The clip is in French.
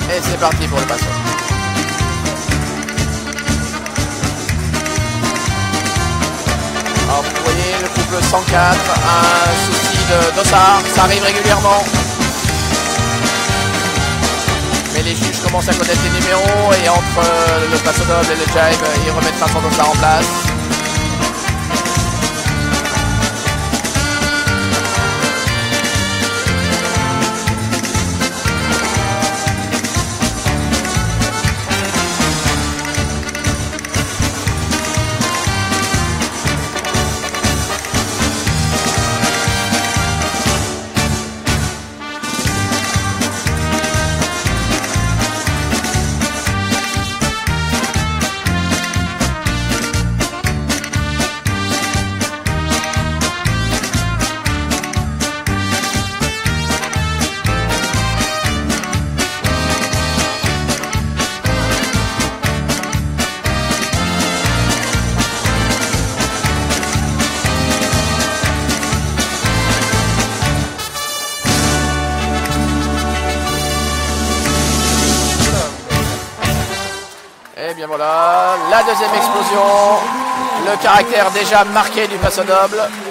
Et c'est parti pour le passo. Alors vous voyez le couple 104, un souci de dossard, ça arrive régulièrement. Mais les juges commencent à connaître les numéros et entre le passo double et le jive, ils remettent Vincent Dossard en place. Et bien voilà, la deuxième explosion, le caractère déjà marqué du passo double.